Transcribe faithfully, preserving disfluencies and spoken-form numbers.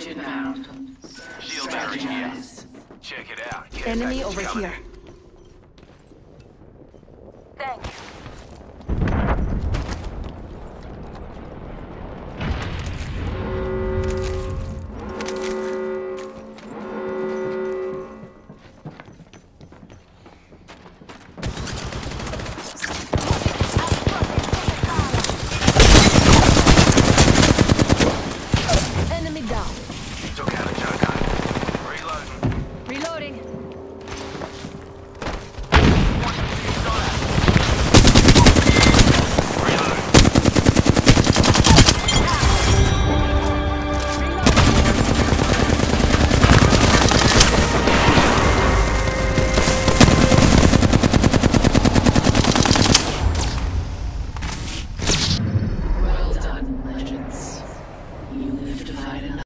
to inbound. Shield battery here. Check it out. Care Enemy package over coming. here. Thanks.